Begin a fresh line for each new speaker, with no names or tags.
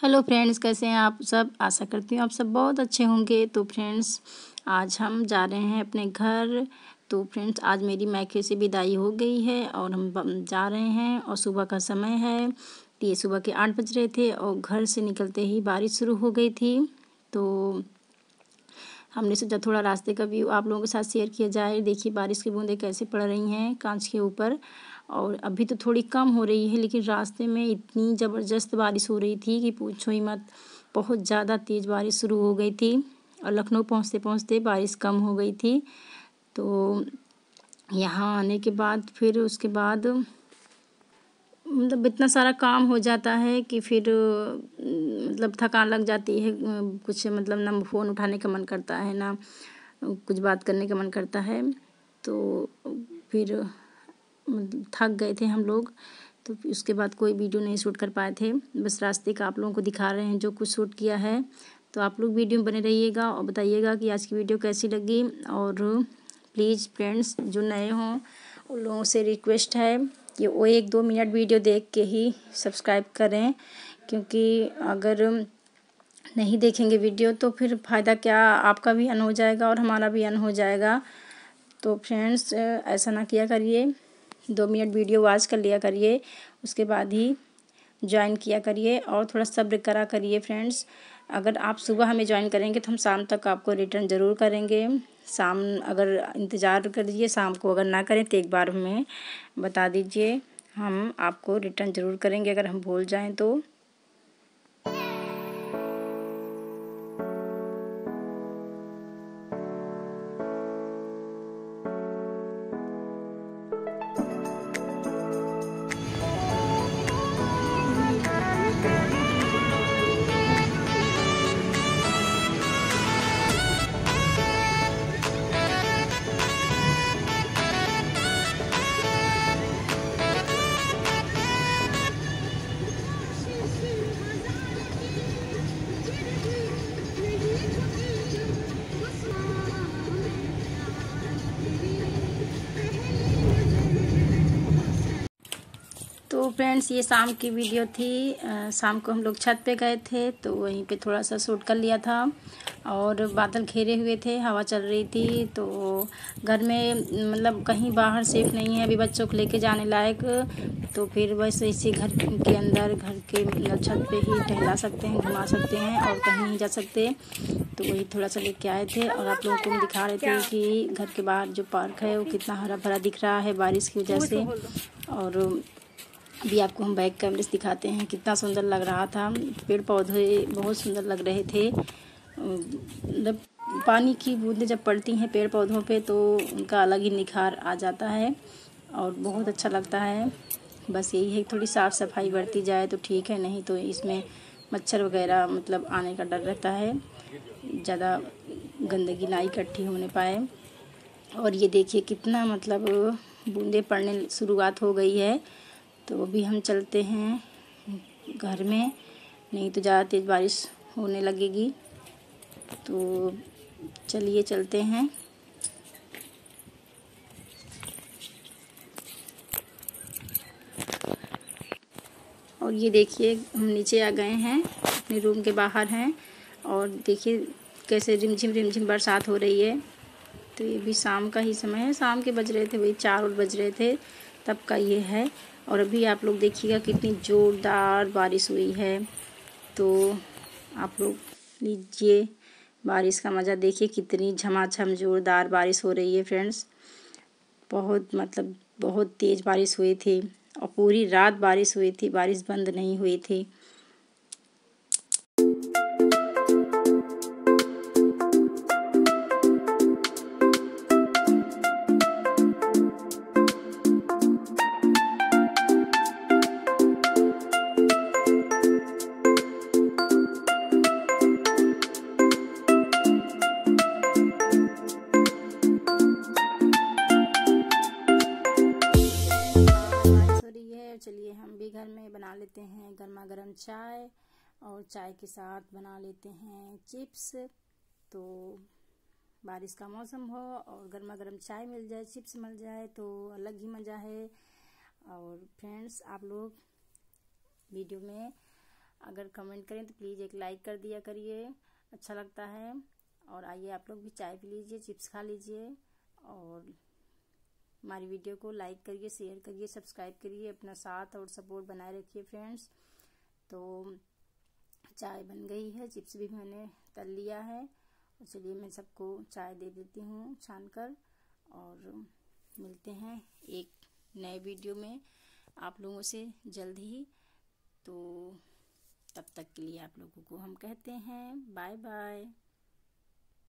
Hello friends, कैसे हैं आप सब। आशा करती हूँ आप सब बहुत अच्छे होंगे। तो फ्रेंड्स, आज हम जा रहे हैं अपने घर। तो फ्रेंड्स, आज मेरी मायके से विदाई हो गई है और हम जा रहे हैं और सुबह का समय है। तो ये सुबह के 8 बज रहे थे और घर से निकलते ही बारिश शुरू हो गई थी। तो हमने सोचा थोड़ा रास्ते का व्यू आप लोगों के साथ शेयर किया जाए। देखिए बारिश की बूंदें कैसे पड़ रही हैं कांच के ऊपर। और अभी तो थोड़ी कम हो रही है, लेकिन रास्ते में इतनी ज़बरदस्त बारिश हो रही थी कि पूछो ही मत। बहुत ज़्यादा तेज़ बारिश शुरू हो गई थी और लखनऊ पहुँचते पहुँचते बारिश कम हो गई थी। तो यहाँ आने के बाद फिर उसके बाद मतलब इतना सारा काम हो जाता है कि फिर मतलब थकान लग जाती है। कुछ मतलब ना फ़ोन उठाने का मन करता है, ना कुछ बात करने का मन करता है। तो फिर थक गए थे हम लोग। तो उसके बाद कोई वीडियो नहीं शूट कर पाए थे, बस रास्ते का आप लोगों को दिखा रहे हैं जो कुछ शूट किया है। तो आप लोग वीडियो में बने रहिएगा और बताइएगा कि आज की वीडियो कैसी लगी। और प्लीज़ फ्रेंड्स, जो नए हों उन लोगों से रिक्वेस्ट है कि वो 1-2 मिनट वीडियो देख के ही सब्सक्राइब करें, क्योंकि अगर नहीं देखेंगे वीडियो तो फिर फ़ायदा क्या, आपका भी अन हो जाएगा और हमारा भी अन हो जाएगा। तो फ्रेंड्स, ऐसा ना किया करिए। 2 मिनट वीडियो वॉच कर लिया करिए, उसके बाद ही ज्वाइन किया करिए और थोड़ा सब्र करा करिए फ्रेंड्स। अगर आप सुबह हमें ज्वाइन करेंगे तो हम शाम तक आपको रिटर्न ज़रूर करेंगे। शाम अगर इंतज़ार कर लीजिए, शाम को अगर ना करें तो एक बार हमें बता दीजिए, हम आपको रिटर्न ज़रूर करेंगे अगर हम भूल जाएं तो। तो फ्रेंड्स, ये शाम की वीडियो थी। शाम को हम लोग छत पे गए थे तो वहीं पे थोड़ा सा शूट कर लिया था। और बादल घेरे हुए थे, हवा चल रही थी। तो घर में मतलब कहीं बाहर सेफ नहीं है अभी बच्चों को लेके जाने लायक। तो फिर बस इसी घर के अंदर, घर के मतलब छत पे ही टहला सकते हैं, घुमा सकते हैं और कहीं नहीं जा सकते। तो वही थोड़ा सा लेके आए थे और आप लोगों को हम दिखा रहे थे कि घर के बाहर जो पार्क है वो कितना हरा भरा दिख रहा है बारिश की वजह से। और अभी आपको हम बैक कैमरे से दिखाते हैं कितना सुंदर लग रहा था। पेड़ पौधे बहुत सुंदर लग रहे थे। मतलब पानी की बूंदें जब पड़ती हैं पेड़ पौधों पे तो उनका अलग ही निखार आ जाता है और बहुत अच्छा लगता है। बस यही है, थोड़ी साफ़ सफाई बरती जाए तो ठीक है, नहीं तो इसमें मच्छर वगैरह मतलब आने का डर रहता है, ज़्यादा गंदगी ना इकट्ठी होने पाए। और ये देखिए कितना मतलब बूंदें पड़ने शुरुआत हो गई है। तो अभी हम चलते हैं घर में, नहीं तो ज़्यादा तेज़ बारिश होने लगेगी। तो चलिए चलते हैं। और ये देखिए हम नीचे आ गए हैं, अपने रूम के बाहर हैं और देखिए कैसे रिमझिम बरसात हो रही है। तो ये भी शाम का ही समय है, शाम के बज रहे थे, वही 4 बज रहे थे तब का ये है। और अभी आप लोग देखिएगा कितनी ज़ोरदार बारिश हुई है। तो आप लोग लीजिए बारिश का मज़ा, देखिए कितनी झमाझम ज़ोरदार बारिश हो रही है फ्रेंड्स। बहुत मतलब बहुत तेज़ बारिश हुई थी और पूरी रात बारिश हुई थी, बारिश बंद नहीं हुई थी। चलिए हम भी घर में बना लेते हैं गर्मा गर्म चाय और चाय के साथ बना लेते हैं चिप्स। तो बारिश का मौसम हो और गर्मा गर्म चाय मिल जाए, चिप्स मिल जाए तो अलग ही मज़ा है। और फ्रेंड्स, आप लोग वीडियो में अगर कमेंट करें तो प्लीज़ एक लाइक कर दिया करिए, अच्छा लगता है। और आइए आप लोग भी चाय पी लीजिए, चिप्स खा लीजिए और हमारी वीडियो को लाइक करिए, शेयर करिए, सब्सक्राइब करिए, अपना साथ और सपोर्ट बनाए रखिए फ्रेंड्स। तो चाय बन गई है, चिप्स भी मैंने तल लिया है। चलिए मैं सबको चाय दे देती हूँ छान कर, और मिलते हैं एक नए वीडियो में आप लोगों से जल्द ही। तो तब तक के लिए आप लोगों को हम कहते हैं बाय बाय।